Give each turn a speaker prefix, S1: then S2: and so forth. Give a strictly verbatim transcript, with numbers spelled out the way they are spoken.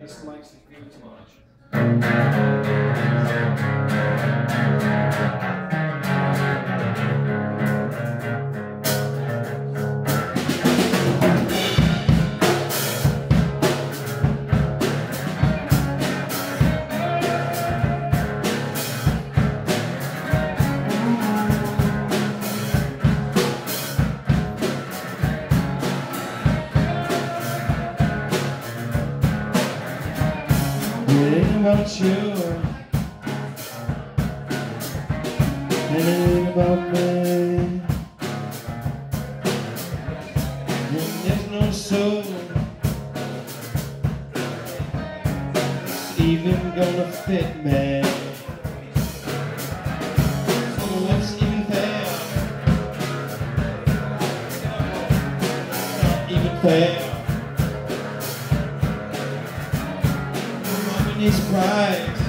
S1: This likes to feel too much.
S2: It ain't about you, it ain't about me, and there's no soul that's even gonna fit me. So what's even fair? Not even fair. His pride